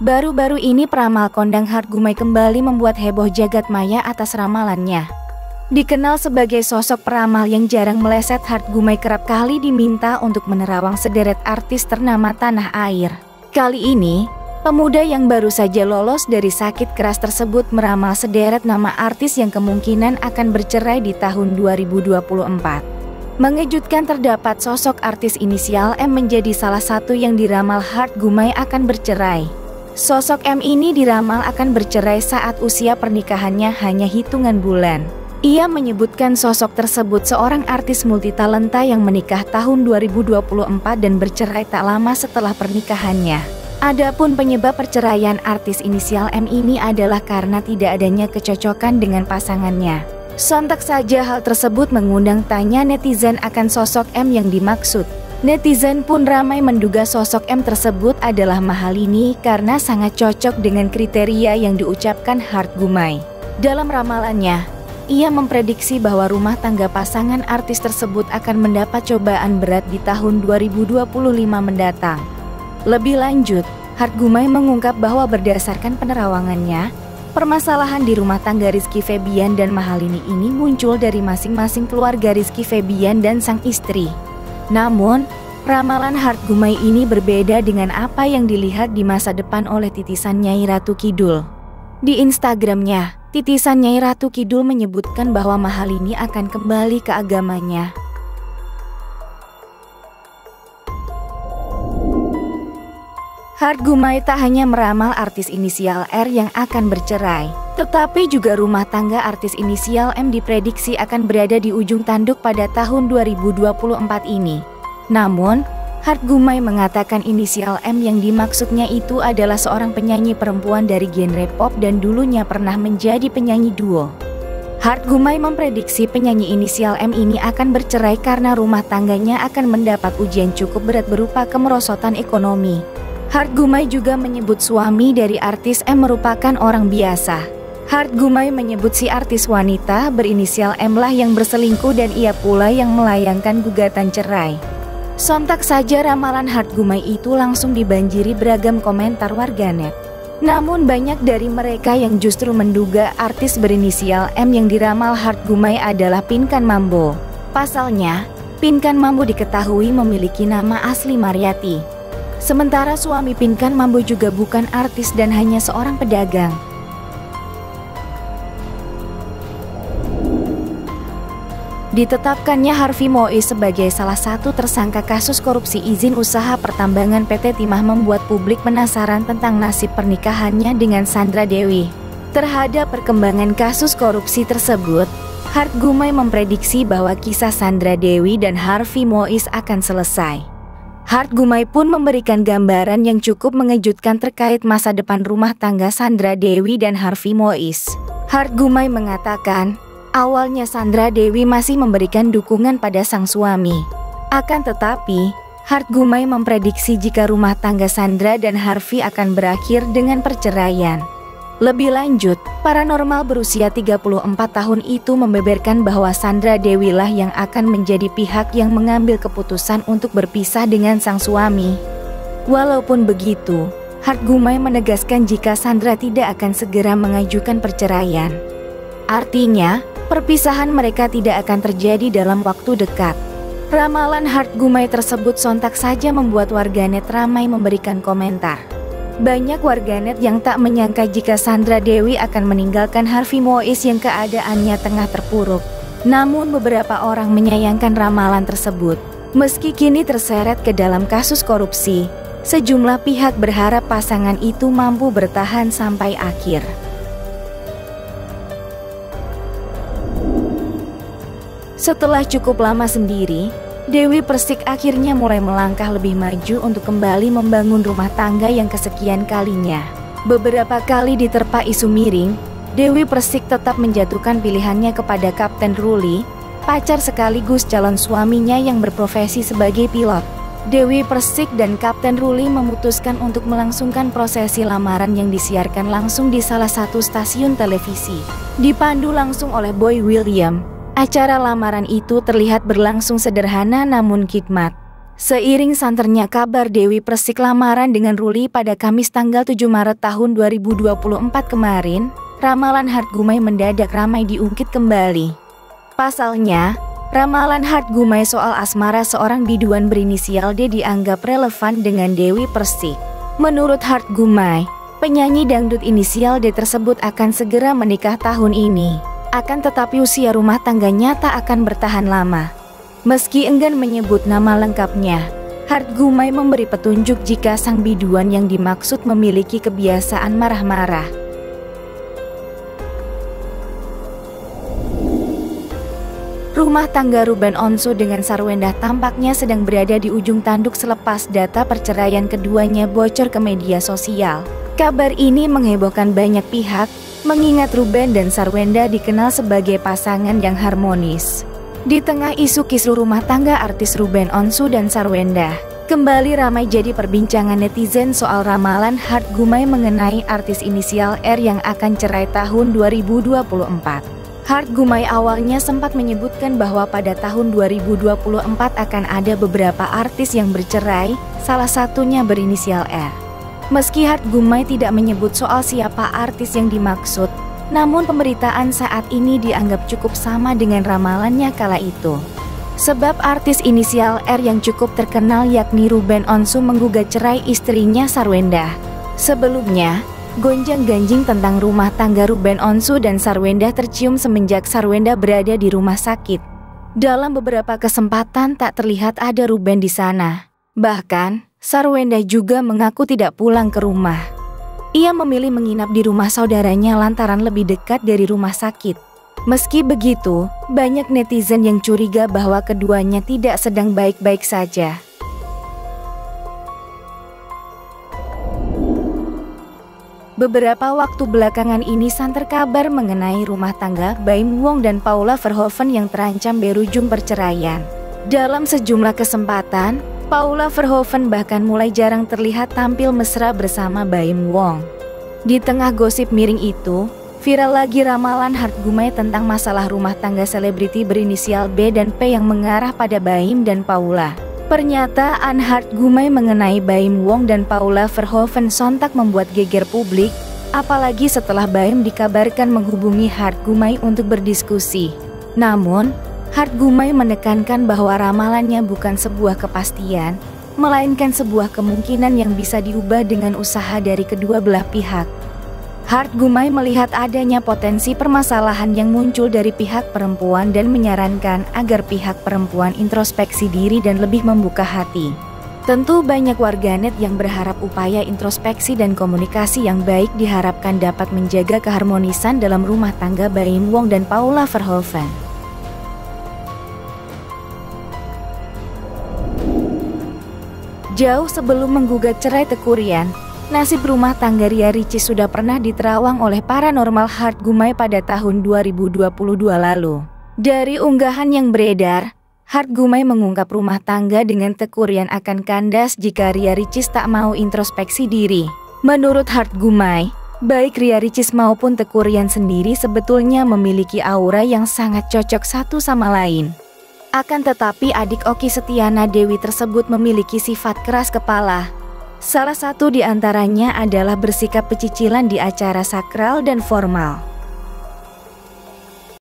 Baru-baru ini peramal kondang Hart Gumai kembali membuat heboh jagat maya atas ramalannya. Dikenal sebagai sosok peramal yang jarang meleset, Hart Gumai kerap kali diminta untuk menerawang sederet artis ternama tanah air. Kali ini, pemuda yang baru saja lolos dari sakit keras tersebut meramal sederet nama artis yang kemungkinan akan bercerai di tahun 2024. Mengejutkan, terdapat sosok artis inisial M menjadi salah satu yang diramal Hart Gumai akan bercerai. Sosok M ini diramal akan bercerai saat usia pernikahannya hanya hitungan bulan. Ia menyebutkan sosok tersebut seorang artis multitalenta yang menikah tahun 2024 dan bercerai tak lama setelah pernikahannya. Adapun penyebab perceraian artis inisial M ini adalah karena tidak adanya kecocokan dengan pasangannya. Sontak saja hal tersebut mengundang tanya netizen akan sosok M yang dimaksud. Netizen pun ramai menduga sosok M tersebut adalah Mahalini karena sangat cocok dengan kriteria yang diucapkan Hart Gumai. Dalam ramalannya, ia memprediksi bahwa rumah tangga pasangan artis tersebut akan mendapat cobaan berat di tahun 2025 mendatang. Lebih lanjut, Hart Gumai mengungkap bahwa berdasarkan penerawangannya, permasalahan di rumah tangga Rizky Febian dan Mahalini ini muncul dari masing-masing keluarga Rizky Febian dan sang istri. Namun, ramalan Hart Gumai ini berbeda dengan apa yang dilihat di masa depan oleh titisan Nyai Ratu Kidul. Di Instagramnya, titisan Nyai Ratu Kidul menyebutkan bahwa Mahalini akan kembali ke agamanya. Hart Gumai tak hanya meramal artis inisial R yang akan bercerai, tetapi juga rumah tangga artis inisial M diprediksi akan berada di ujung tanduk pada tahun 2024 ini. Namun, Hart Gumai mengatakan inisial M yang dimaksudnya itu adalah seorang penyanyi perempuan dari genre pop dan dulunya pernah menjadi penyanyi duo. Hart Gumai memprediksi penyanyi inisial M ini akan bercerai karena rumah tangganya akan mendapat ujian cukup berat berupa kemerosotan ekonomi. Hart Gumai juga menyebut suami dari artis M merupakan orang biasa. Hart Gumai menyebut si artis wanita berinisial M lah yang berselingkuh dan ia pula yang melayangkan gugatan cerai. Sontak saja ramalan Hart Gumai itu langsung dibanjiri beragam komentar warganet. Namun banyak dari mereka yang justru menduga artis berinisial M yang diramal Hart Gumai adalah Pinkan Mambo. Pasalnya, Pinkan Mambo diketahui memiliki nama asli Mariati. Sementara suami Pinkan Mambo juga bukan artis dan hanya seorang pedagang. Ditetapkannya Harvey Mois sebagai salah satu tersangka kasus korupsi izin usaha pertambangan PT Timah membuat publik penasaran tentang nasib pernikahannya dengan Sandra Dewi. Terhadap perkembangan kasus korupsi tersebut, Hart Gumai memprediksi bahwa kisah Sandra Dewi dan Harvey Mois akan selesai. Hart Gumai pun memberikan gambaran yang cukup mengejutkan terkait masa depan rumah tangga Sandra Dewi dan Harvey Mois. Hart Gumai mengatakan, awalnya Sandra Dewi masih memberikan dukungan pada sang suami. Akan tetapi, Hart Gumai memprediksi jika rumah tangga Sandra dan Harvey akan berakhir dengan perceraian. Lebih lanjut, paranormal berusia 34 tahun itu membeberkan bahwa Sandra Dewi lah yang akan menjadi pihak yang mengambil keputusan untuk berpisah dengan sang suami. Walaupun begitu, Hart Gumai menegaskan jika Sandra tidak akan segera mengajukan perceraian. Artinya, perpisahan mereka tidak akan terjadi dalam waktu dekat. Ramalan Hart Gumai tersebut sontak saja membuat warganet ramai memberikan komentar. Banyak warganet yang tak menyangka jika Sandra Dewi akan meninggalkan Harvey Mois yang keadaannya tengah terpuruk. Namun beberapa orang menyayangkan ramalan tersebut. Meski kini terseret ke dalam kasus korupsi, sejumlah pihak berharap pasangan itu mampu bertahan sampai akhir. Setelah cukup lama sendiri, Dewi Persik akhirnya mulai melangkah lebih maju untuk kembali membangun rumah tangga yang kesekian kalinya. Beberapa kali diterpa isu miring, Dewi Persik tetap menjatuhkan pilihannya kepada Kapten Ruli, pacar sekaligus calon suaminya yang berprofesi sebagai pilot. Dewi Persik dan Kapten Ruli memutuskan untuk melangsungkan prosesi lamaran yang disiarkan langsung di salah satu stasiun televisi. Dipandu langsung oleh Boy William, acara lamaran itu terlihat berlangsung sederhana namun khidmat. Seiring santernya kabar Dewi Persik lamaran dengan Ruli pada Kamis tanggal 7 Maret tahun 2024 kemarin, ramalan Hartgumai mendadak ramai diungkit kembali. Pasalnya, ramalan Hartgumai soal asmara seorang biduan berinisial D dianggap relevan dengan Dewi Persik. Menurut Hartgumai, penyanyi dangdut inisial D tersebut akan segera menikah tahun ini. Akan tetapi usia rumah tangganya tak akan bertahan lama. Meski enggan menyebut nama lengkapnya, Hartgumai memberi petunjuk jika sang biduan yang dimaksud memiliki kebiasaan marah-marah. Rumah tangga Ruben Onsu dengan Sarwendah tampaknya sedang berada di ujung tanduk selepas data perceraian keduanya bocor ke media sosial. Kabar ini menghebohkan banyak pihak, mengingat Ruben dan Sarwendah dikenal sebagai pasangan yang harmonis. Di tengah isu kisruh rumah tangga artis Ruben Onsu dan Sarwendah, kembali ramai jadi perbincangan netizen soal ramalan Hartgumai mengenai artis inisial R yang akan cerai tahun 2024. Hartgumai awalnya sempat menyebutkan bahwa pada tahun 2024 akan ada beberapa artis yang bercerai, salah satunya berinisial R. Meski Hartgumai tidak menyebut soal siapa artis yang dimaksud, namun pemberitaan saat ini dianggap cukup sama dengan ramalannya kala itu. Sebab artis inisial R yang cukup terkenal yakni Ruben Onsu menggugat cerai istrinya Sarwendah. Sebelumnya, gonjang-ganjing tentang rumah tangga Ruben Onsu dan Sarwendah tercium semenjak Sarwendah berada di rumah sakit. Dalam beberapa kesempatan tak terlihat ada Ruben di sana. Bahkan, Sarwendah juga mengaku tidak pulang ke rumah. Ia memilih menginap di rumah saudaranya lantaran lebih dekat dari rumah sakit. Meski begitu, banyak netizen yang curiga bahwa keduanya tidak sedang baik-baik saja. Beberapa waktu belakangan ini santer kabar mengenai rumah tangga Baim Wong dan Paula Verhoeven yang terancam berujung perceraian. Dalam sejumlah kesempatan, Paula Verhoeven bahkan mulai jarang terlihat tampil mesra bersama Baim Wong. Di tengah gosip miring itu, viral lagi ramalan Hartgumai tentang masalah rumah tangga selebriti berinisial B dan P yang mengarah pada Baim dan Paula. Pernyataan Hartgumai mengenai Baim Wong dan Paula Verhoeven sontak membuat geger publik, apalagi setelah Baim dikabarkan menghubungi Hartgumai untuk berdiskusi. Namun, Hartgumai menekankan bahwa ramalannya bukan sebuah kepastian, melainkan sebuah kemungkinan yang bisa diubah dengan usaha dari kedua belah pihak. Hartgumai melihat adanya potensi permasalahan yang muncul dari pihak perempuan dan menyarankan agar pihak perempuan introspeksi diri dan lebih membuka hati. Tentu banyak warganet yang berharap upaya introspeksi dan komunikasi yang baik diharapkan dapat menjaga keharmonisan dalam rumah tangga Baim Wong dan Paula Verhoeven. Jauh sebelum menggugat cerai Tekurian, nasib rumah tangga Ria Ricis sudah pernah diterawang oleh paranormal Hartgumai pada tahun 2022 lalu. Dari unggahan yang beredar, Hartgumai mengungkap rumah tangga dengan Tekurian akan kandas jika Ria Ricis tak mau introspeksi diri. Menurut Hartgumai, baik Ria Ricis maupun Tekurian sendiri sebetulnya memiliki aura yang sangat cocok satu sama lain. Akan tetapi adik Okky Setiana Dewi tersebut memiliki sifat keras kepala. Salah satu di antaranya adalah bersikap pecicilan di acara sakral dan formal.